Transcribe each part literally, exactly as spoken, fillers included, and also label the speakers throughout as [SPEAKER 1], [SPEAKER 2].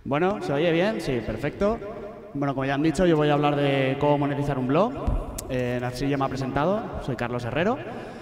[SPEAKER 1] Bueno, ¿se oye bien? Sí, perfecto. Bueno, como ya han dicho, yo voy a hablar de cómo monetizar un blog. Eh, así ya me ha presentado, soy Carlos Herrero.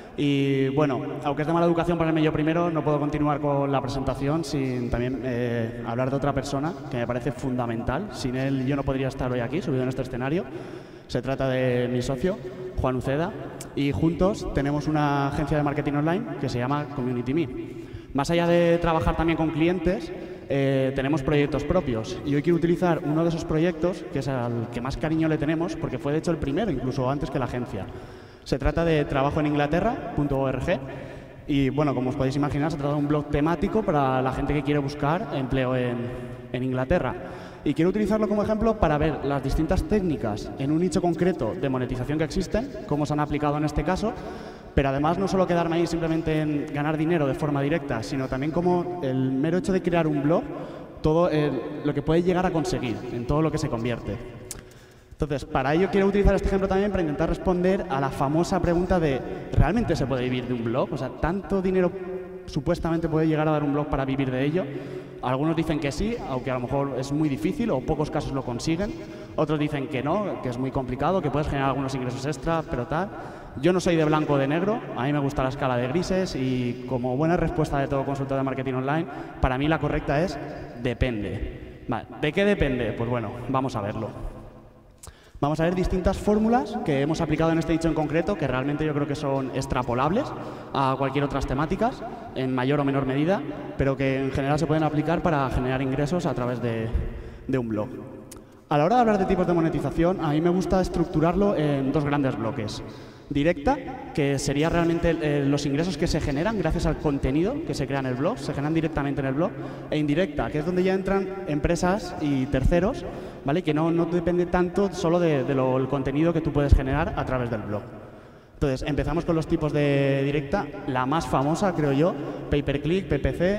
[SPEAKER 1] Y bueno, aunque es de mala educación ponerme yo primero, no puedo continuar con la presentación sin también eh, hablar de otra persona que me parece fundamental. Sin él yo no podría estar hoy aquí, subido en este escenario. Se trata de mi socio, Juan Uceda, y juntos tenemos una agencia de marketing online que se llama Community Me. Más allá de trabajar también con clientes, eh, tenemos proyectos propios. Y hoy quiero utilizar uno de esos proyectos, que es al que más cariño le tenemos, porque fue de hecho el primero, incluso antes que la agencia. Se trata de trabajo en inglaterra punto org y, bueno, como os podéis imaginar, se trata de un blog temático para la gente que quiere buscar empleo en, en Inglaterra. Y quiero utilizarlo como ejemplo para ver las distintas técnicas en un nicho concreto de monetización que existen, cómo se han aplicado en este caso, pero además no solo quedarme ahí simplemente en ganar dinero de forma directa, sino también como el mero hecho de crear un blog, todo el, lo que puede llegar a conseguir, en todo lo que se convierte. Entonces, para ello quiero utilizar este ejemplo también para intentar responder a la famosa pregunta de ¿realmente se puede vivir de un blog? O sea, ¿tanto dinero supuestamente puede llegar a dar un blog para vivir de ello? Algunos dicen que sí, aunque a lo mejor es muy difícil o pocos casos lo consiguen. Otros dicen que no, que es muy complicado, que puedes generar algunos ingresos extra, pero tal. Yo no soy de blanco o de negro, a mí me gusta la escala de grises y, como buena respuesta de todo consultor de marketing online, para mí la correcta es depende. Vale, ¿de qué depende? Pues bueno, vamos a verlo. Vamos a ver distintas fórmulas que hemos aplicado en este nicho en concreto, que realmente yo creo que son extrapolables a cualquier otras temáticas, en mayor o menor medida, pero que en general se pueden aplicar para generar ingresos a través de, de un blog. A la hora de hablar de tipos de monetización, a mí me gusta estructurarlo en dos grandes bloques. Directa, que sería realmente eh, los ingresos que se generan gracias al contenido que se crea en el blog, se generan directamente en el blog, e indirecta, que es donde ya entran empresas y terceros, ¿vale? Que no, no depende tanto solo del de lo, el contenido que tú puedes generar a través del blog. Entonces, empezamos con los tipos de directa. La más famosa, creo yo, pay-per-click, P P C,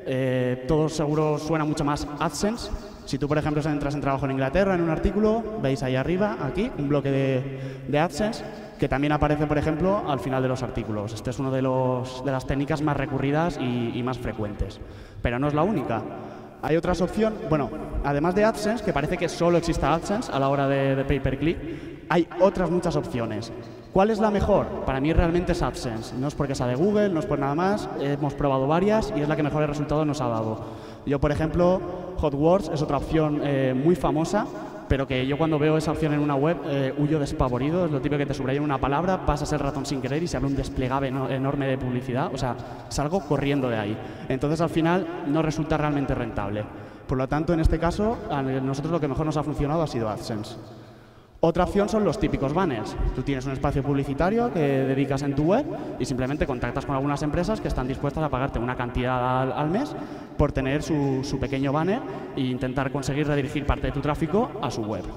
[SPEAKER 1] eh, todo seguro suena mucho más AdSense. Si tú, por ejemplo, entras en Trabajo en Inglaterra, en un artículo, veis ahí arriba, aquí, un bloque de, de AdSense, que también aparece, por ejemplo, al final de los artículos. Este es una de, los, de las técnicas más recurridas y, y más frecuentes. Pero no es la única. Hay otras opciones, bueno, además de AdSense, que parece que solo exista AdSense a la hora de, de pay-per-click, hay otras muchas opciones. ¿Cuál es la mejor? Para mí realmente es AdSense. No es porque sea de Google, no es por nada más, hemos probado varias y es la que mejores resultados nos ha dado. Yo, por ejemplo, HotWords es otra opción eh, muy famosa, pero que yo cuando veo esa opción en una web eh, huyo despavorido. Es lo típico que te subrayan una palabra, pasas el ratón sin querer y se abre un desplegable no, enorme de publicidad. O sea, salgo corriendo de ahí. Entonces, al final, no resulta realmente rentable. Por lo tanto, en este caso, a nosotros lo que mejor nos ha funcionado ha sido AdSense. Otra opción son los típicos banners. Tú tienes un espacio publicitario que dedicas en tu web y simplemente contactas con algunas empresas que están dispuestas a pagarte una cantidad al, al mes por tener su, su pequeño banner e intentar conseguir redirigir parte de tu tráfico a su web.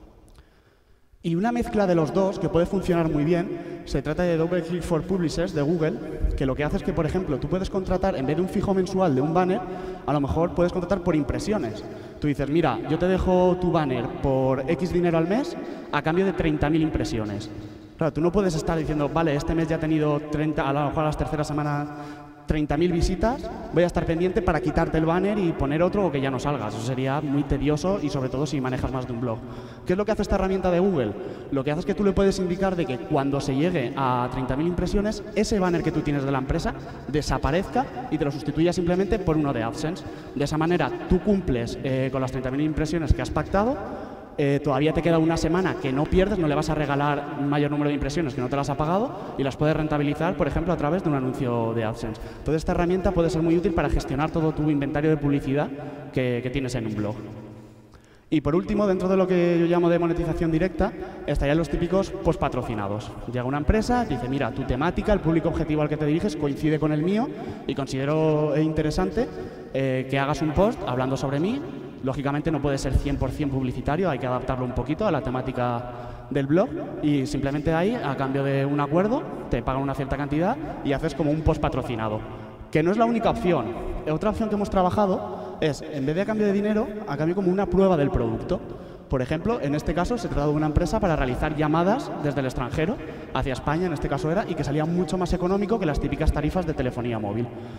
[SPEAKER 1] Y una mezcla de los dos, que puede funcionar muy bien, se trata de DoubleClick for Publishers de Google, que lo que hace es que, por ejemplo, tú puedes contratar, en vez de un fijo mensual de un banner, a lo mejor puedes contratar por impresiones. Tú dices, mira, yo te dejo tu banner por X dinero al mes a cambio de treinta mil impresiones. Claro, tú no puedes estar diciendo, vale, este mes ya ha tenido treinta, a lo mejor a las terceras semanas treinta mil visitas, voy a estar pendiente para quitarte el banner y poner otro o que ya no salgas. Eso sería muy tedioso y sobre todo si manejas más de un blog. ¿Qué es lo que hace esta herramienta de Google? Lo que hace es que tú le puedes indicar de que cuando se llegue a treinta mil impresiones, ese banner que tú tienes de la empresa desaparezca y te lo sustituya simplemente por uno de AdSense. De esa manera tú cumples eh, con las treinta mil impresiones que has pactado. Eh, todavía te queda una semana que no pierdes, no le vas a regalar un mayor número de impresiones que no te las ha pagado y las puedes rentabilizar, por ejemplo, a través de un anuncio de AdSense. Entonces, esta herramienta puede ser muy útil para gestionar todo tu inventario de publicidad que, que tienes en un blog. Y por último, dentro de lo que yo llamo de monetización directa, estarían los típicos post patrocinados. Llega una empresa, dice, mira, tu temática, el público objetivo al que te diriges coincide con el mío y considero interesante eh, que hagas un post hablando sobre mí. Lógicamente no puede ser cien por cien publicitario, hay que adaptarlo un poquito a la temática del blog y simplemente ahí, a cambio de un acuerdo, te pagan una cierta cantidad y haces como un post patrocinado. Que no es la única opción. Otra opción que hemos trabajado es, en vez de a cambio de dinero, a cambio como una prueba del producto. Por ejemplo, en este caso se trata de una empresa para realizar llamadas desde el extranjero hacia España, en este caso era, y que salía mucho más económico que las típicas tarifas de telefonía móvil.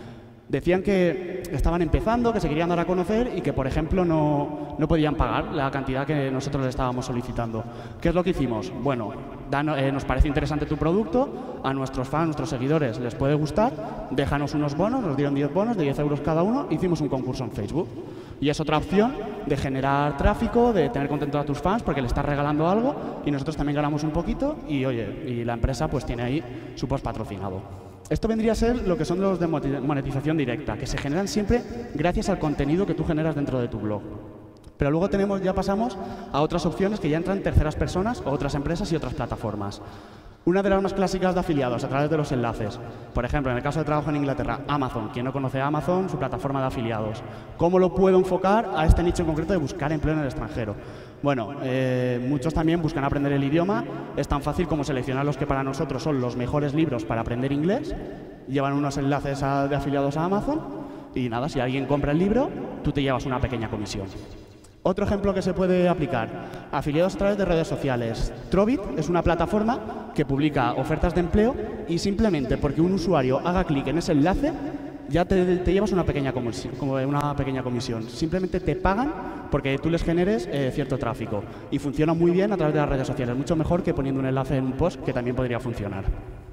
[SPEAKER 1] Decían que estaban empezando, que se querían dar a conocer y que, por ejemplo, no, no podían pagar la cantidad que nosotros les estábamos solicitando. ¿Qué es lo que hicimos? Bueno, dan, eh, nos parece interesante tu producto, a nuestros fans, nuestros seguidores les puede gustar, déjanos unos bonos, nos dieron diez bonos de diez euros cada uno, hicimos un concurso en Facebook. Y es otra opción de generar tráfico, de tener contento a tus fans porque le estás regalando algo y nosotros también ganamos un poquito y, oye, y la empresa pues tiene ahí su post patrocinado. Esto vendría a ser lo que son los de monetización directa, que se generan siempre gracias al contenido que tú generas dentro de tu blog. Pero luego tenemos, ya pasamos a otras opciones que ya entran terceras personas o otras empresas y otras plataformas. Una de las más clásicas de afiliados a través de los enlaces. Por ejemplo, en el caso de trabajo en Inglaterra, Amazon. Quien no conoce a Amazon, su plataforma de afiliados. ¿Cómo lo puedo enfocar a este nicho en concreto de buscar empleo en el extranjero? Bueno, eh, muchos también buscan aprender el idioma. Es tan fácil como seleccionar los que para nosotros son los mejores libros para aprender inglés. Llevan unos enlaces a, de afiliados a Amazon y nada, si alguien compra el libro, tú te llevas una pequeña comisión. Otro ejemplo que se puede aplicar, afiliados a través de redes sociales. Trovit es una plataforma que publica ofertas de empleo y simplemente porque un usuario haga clic en ese enlace, ya te, te llevas una pequeña comisión, como una pequeña comisión. Simplemente te pagan porque tú les generes eh, cierto tráfico. Y funciona muy bien a través de las redes sociales, mucho mejor que poniendo un enlace en un post, que también podría funcionar.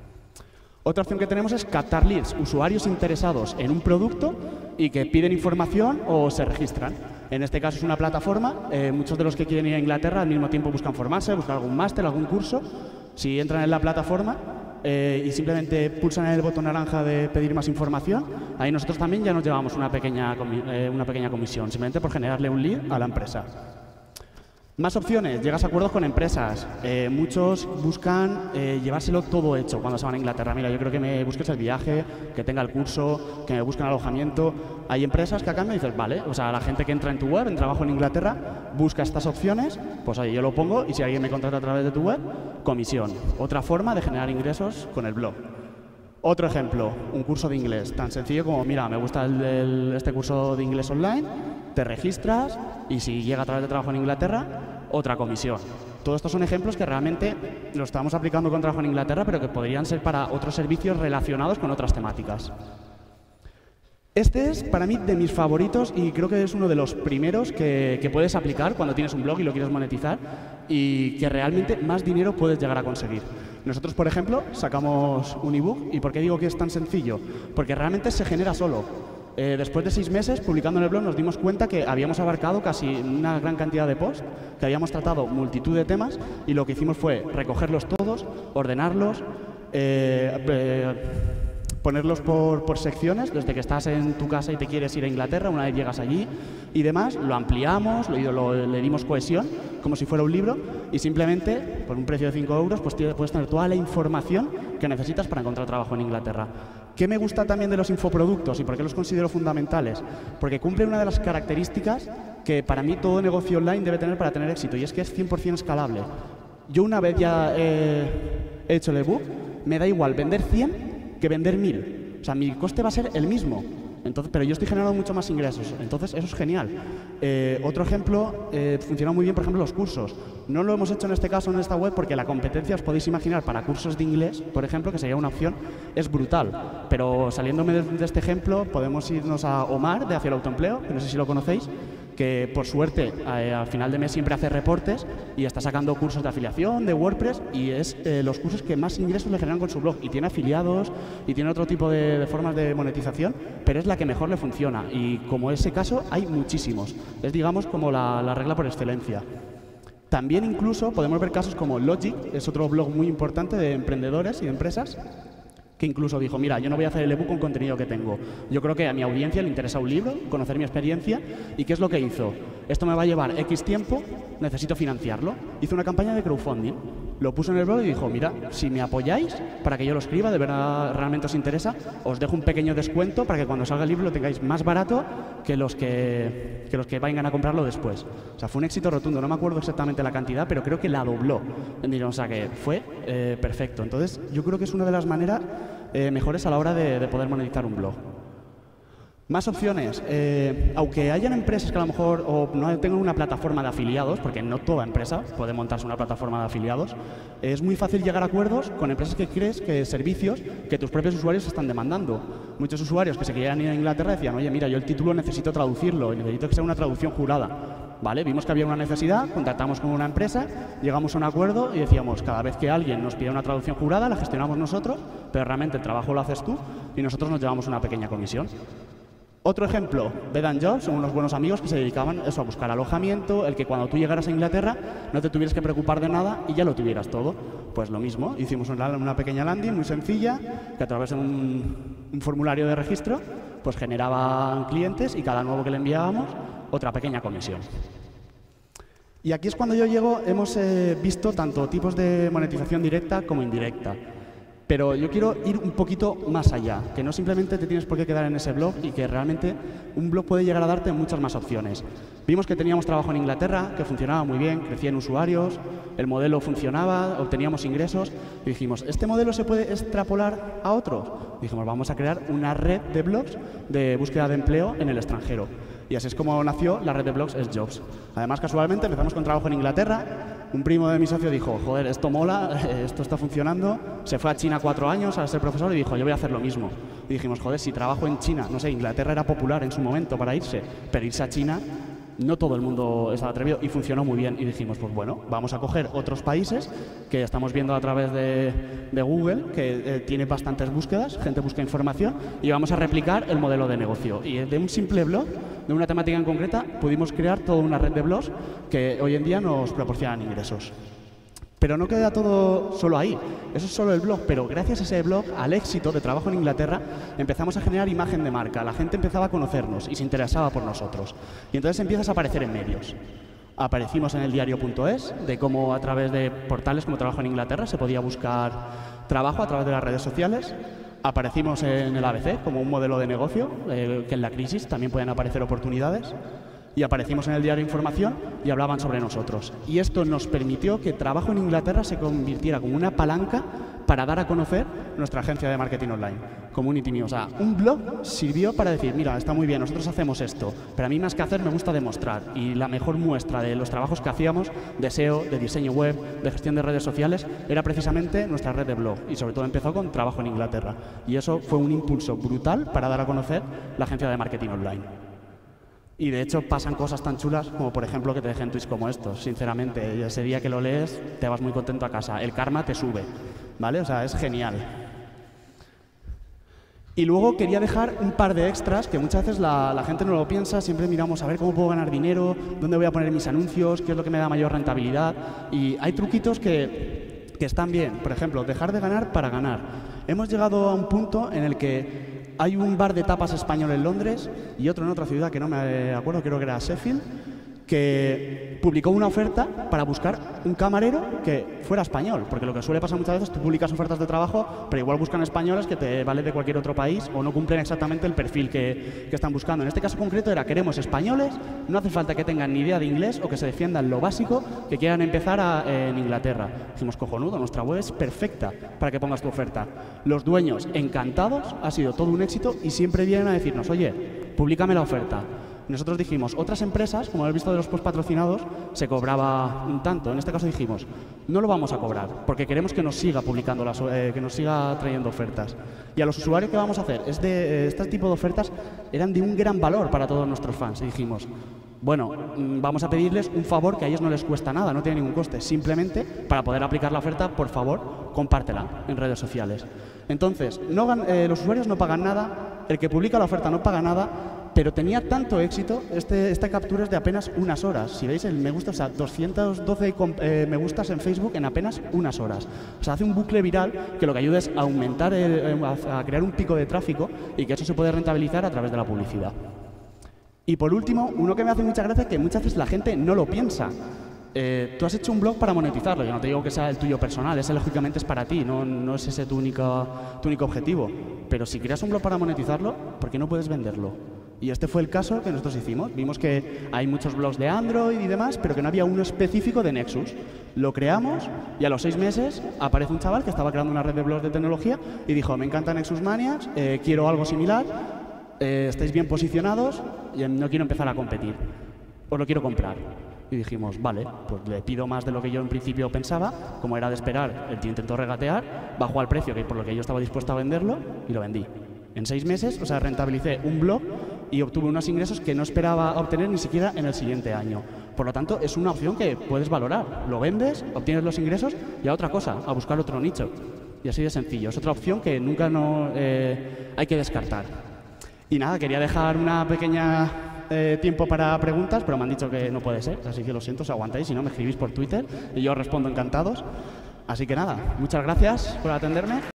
[SPEAKER 1] Otra opción que tenemos es captar leads, usuarios interesados en un producto y que piden información o se registran. En este caso es una plataforma, eh, muchos de los que quieren ir a Inglaterra al mismo tiempo buscan formarse, buscan algún máster, algún curso. Si entran en la plataforma eh, y simplemente pulsan en el botón naranja de pedir más información, ahí nosotros también ya nos llevamos una pequeña, eh, una pequeña comisión, simplemente por generarle un lead a la empresa. Más opciones, llegas a acuerdos con empresas. Eh, muchos buscan eh, llevárselo todo hecho cuando se van a Inglaterra. Mira, yo creo que me busques el viaje, que tenga el curso, que me busquen alojamiento. Hay empresas que a cambio dices, vale, o sea, la gente que entra en tu web, en trabajo en Inglaterra, busca estas opciones, pues ahí yo lo pongo y si alguien me contrata a través de tu web, comisión. Otra forma de generar ingresos con el blog. Otro ejemplo, un curso de inglés, tan sencillo como, mira, me gusta el, el, este curso de inglés online, te registras y si llega a través de trabajo en Inglaterra, otra comisión. Todos estos son ejemplos que realmente los estamos aplicando con trabajo en Inglaterra, pero que podrían ser para otros servicios relacionados con otras temáticas. Este es, para mí, de mis favoritos y creo que es uno de los primeros que, que puedes aplicar cuando tienes un blog y lo quieres monetizar y que realmente más dinero puedes llegar a conseguir. Nosotros, por ejemplo, sacamos un ebook. ¿Y por qué digo que es tan sencillo? Porque realmente se genera solo. Eh, después de seis meses publicando en el blog nos dimos cuenta que habíamos abarcado casi una gran cantidad de posts, que habíamos tratado multitud de temas y lo que hicimos fue recogerlos todos, ordenarlos, eh, eh, ponerlos por, por secciones, desde que estás en tu casa y te quieres ir a Inglaterra, una vez llegas allí y demás, lo ampliamos, lo, lo, le dimos cohesión, como si fuera un libro, y simplemente, por un precio de cinco euros, pues puedes tener toda la información que necesitas para encontrar trabajo en Inglaterra. ¿Qué me gusta también de los infoproductos y por qué los considero fundamentales? Porque cumplen una de las características que para mí todo negocio online debe tener para tener éxito, y es que es cien por cien escalable. Yo una vez ya he hecho el ebook, me da igual vender cien que vender mil. O sea, mi coste va a ser el mismo. Entonces, pero yo estoy generando mucho más ingresos, entonces eso es genial. Eh, otro ejemplo, eh, funciona muy bien, por ejemplo, los cursos. No lo hemos hecho en este caso en esta web porque la competencia, os podéis imaginar, para cursos de inglés, por ejemplo, que sería una opción, es brutal. Pero saliéndome de, de este ejemplo, podemos irnos a Omar, de Hacia el Autoempleo, que no sé si lo conocéis, que por suerte eh, al final de mes siempre hace reportes y está sacando cursos de afiliación, de WordPress, y es eh, los cursos que más ingresos le generan con su blog. Y tiene afiliados y tiene otro tipo de, de formas de monetización, pero es la que mejor le funciona. Y como ese caso, hay muchísimos. Es, digamos, como la, la regla por excelencia. También incluso podemos ver casos como Logic, es otro blog muy importante de emprendedores y de empresas, que incluso dijo, mira, yo no voy a hacer el ebook con contenido que tengo. Yo creo que a mi audiencia le interesa un libro, conocer mi experiencia. ¿Y qué es lo que hizo? Esto me va a llevar X tiempo, necesito financiarlo. Hizo una campaña de crowdfunding, lo puso en el blog y dijo, mira, si me apoyáis para que yo lo escriba, de verdad realmente os interesa, os dejo un pequeño descuento para que cuando salga el libro lo tengáis más barato que los que, que los que vayan a comprarlo después. O sea, fue un éxito rotundo, no me acuerdo exactamente la cantidad, pero creo que la dobló. O sea, que fue eh, perfecto. Entonces, yo creo que es una de las maneras Eh, mejores a la hora de, de poder monetizar un blog. Más opciones. Eh, aunque hayan empresas que a lo mejor o no tengan una plataforma de afiliados, porque no toda empresa puede montarse una plataforma de afiliados, es muy fácil llegar a acuerdos con empresas que crees que servicios que tus propios usuarios están demandando. Muchos usuarios que se querían ir a Inglaterra decían, oye, mira, yo el título necesito traducirlo y necesito que sea una traducción jurada. ¿Vale? Vimos que había una necesidad, contactamos con una empresa, llegamos a un acuerdo y decíamos, cada vez que alguien nos pide una traducción jurada, la gestionamos nosotros, pero realmente el trabajo lo haces tú y nosotros nos llevamos una pequeña comisión. Otro ejemplo, Bed and Jobs, son unos buenos amigos que se dedicaban eso, a buscar alojamiento, el que cuando tú llegaras a Inglaterra no te tuvieras que preocupar de nada y ya lo tuvieras todo. Pues lo mismo, hicimos una, una pequeña landing muy sencilla que a través de un, un formulario de registro pues generaban clientes y cada nuevo que le enviábamos otra pequeña comisión. Y aquí es cuando yo llego, hemos eh, visto tanto tipos de monetización directa como indirecta. Pero yo quiero ir un poquito más allá, que no simplemente te tienes por qué quedar en ese blog y que realmente un blog puede llegar a darte muchas más opciones. Vimos que teníamos trabajo en Inglaterra, que funcionaba muy bien, crecían usuarios, el modelo funcionaba, obteníamos ingresos y dijimos, ¿este modelo se puede extrapolar a otros? Dijimos, vamos a crear una red de blogs de búsqueda de empleo en el extranjero. Y así es como nació la red de blogs Es Jobs. Además, casualmente, empezamos con trabajo en Inglaterra. Un primo de mi socio dijo, joder, esto mola, esto está funcionando. Se fue a China cuatro años a ser profesor y dijo, yo voy a hacer lo mismo. Y dijimos, joder, si trabajo en China, no sé, Inglaterra era popular en su momento para irse, pero irse a China, no todo el mundo estaba atrevido y funcionó muy bien. Y dijimos, pues bueno, vamos a coger otros países que estamos viendo a través de, de Google, que eh, tiene bastantes búsquedas, gente busca información, y vamos a replicar el modelo de negocio. Y de un simple blog, de una temática en concreta, pudimos crear toda una red de blogs que hoy en día nos proporcionan ingresos. Pero no queda todo solo ahí, eso es solo el blog, pero gracias a ese blog, al éxito de trabajo en Inglaterra, empezamos a generar imagen de marca, la gente empezaba a conocernos y se interesaba por nosotros. Y entonces empiezas a aparecer en medios. Aparecimos en el diario punto es, de cómo a través de portales como Trabajo en Inglaterra se podía buscar trabajo a través de las redes sociales. Aparecimos en el A B C como un modelo de negocio, eh, que en la crisis también pueden aparecer oportunidades. Y aparecimos en el diario Información y hablaban sobre nosotros. Y esto nos permitió que Trabajo en Inglaterra se convirtiera como una palanca para dar a conocer nuestra agencia de marketing online, Community Me. O sea, un blog sirvió para decir, mira, está muy bien, nosotros hacemos esto, pero a mí más que hacer me gusta demostrar. Y la mejor muestra de los trabajos que hacíamos, de S E O, de diseño web, de gestión de redes sociales, era precisamente nuestra red de blog. Y sobre todo empezó con Trabajo en Inglaterra. Y eso fue un impulso brutal para dar a conocer la agencia de marketing online. Y de hecho pasan cosas tan chulas como, por ejemplo, que te dejen tweets como estos. Sinceramente, ese día que lo lees te vas muy contento a casa. El karma te sube, ¿vale? O sea, es genial. Y luego quería dejar un par de extras que muchas veces la, la gente no lo piensa. Siempre miramos a ver cómo puedo ganar dinero, dónde voy a poner mis anuncios, qué es lo que me da mayor rentabilidad. Y hay truquitos que, que están bien. Por ejemplo, dejar de ganar para ganar. Hemos llegado a un punto en el que hay un bar de tapas español en Londres y otro en otra ciudad que no me acuerdo, creo que era Sheffield, que publicó una oferta para buscar un camarero que fuera español, porque lo que suele pasar muchas veces, tú publicas ofertas de trabajo, pero igual buscan españoles que te valen de cualquier otro país o no cumplen exactamente el perfil que, que están buscando. En este caso concreto era, queremos españoles, no hace falta que tengan ni idea de inglés o que se defiendan lo básico, que quieran empezar a, en Inglaterra. Dijimos, cojonudo, nuestra web es perfecta para que pongas tu oferta. Los dueños encantados, ha sido todo un éxito y siempre vienen a decirnos, oye, públicame la oferta. Nosotros dijimos, otras empresas, como habéis visto de los post patrocinados, se cobraba un tanto. En este caso dijimos, no lo vamos a cobrar, porque queremos que nos siga publicando, las, eh, que nos siga trayendo ofertas. Y a los usuarios, ¿qué vamos a hacer? Es de, eh, este tipo de ofertas eran de un gran valor para todos nuestros fans. Y dijimos, bueno, vamos a pedirles un favor que a ellos no les cuesta nada, no tiene ningún coste. Simplemente, para poder aplicar la oferta, por favor, compártela en redes sociales. Entonces, no, eh, los usuarios no pagan nada, el que publica la oferta no paga nada, pero tenía tanto éxito, este, esta captura es de apenas unas horas. Si veis el me gusta, o sea, doscientos doce eh, me gustas en Facebook en apenas unas horas. O sea, hace un bucle viral que lo que ayuda es a aumentar, el, a crear un pico de tráfico y que eso se puede rentabilizar a través de la publicidad. Y por último, uno que me hace mucha gracia es que muchas veces la gente no lo piensa. Eh, tú has hecho un blog para monetizarlo, yo no te digo que sea el tuyo personal, ese lógicamente es para ti, no, no es ese tu, única, tu único objetivo. Pero si creas un blog para monetizarlo, ¿por qué no puedes venderlo? Y este fue el caso que nosotros hicimos. Vimos que hay muchos blogs de Android y demás, pero que no había uno específico de Nexus. Lo creamos y a los seis meses aparece un chaval que estaba creando una red de blogs de tecnología y dijo, me encanta Nexus Maniacs, eh, quiero algo similar. eh, estáis bien posicionados y no quiero empezar a competir, os lo quiero comprar. Y dijimos, vale, pues le pido más de lo que yo en principio pensaba, como era de esperar, el tío intentó regatear, bajó al precio que por lo que yo estaba dispuesto a venderlo y lo vendí. En seis meses, o sea, rentabilicé un blog y obtuve unos ingresos que no esperaba obtener ni siquiera en el siguiente año. Por lo tanto, es una opción que puedes valorar. Lo vendes, obtienes los ingresos y a otra cosa, a buscar otro nicho. Y así de sencillo. Es otra opción que nunca no, eh, hay que descartar. Y nada, quería dejar una pequeña eh, tiempo para preguntas, pero me han dicho que no puede ser. Así que lo siento, os aguantáis. Si no, me escribís por Twitter y yo os respondo encantados. Así que nada, muchas gracias por atenderme.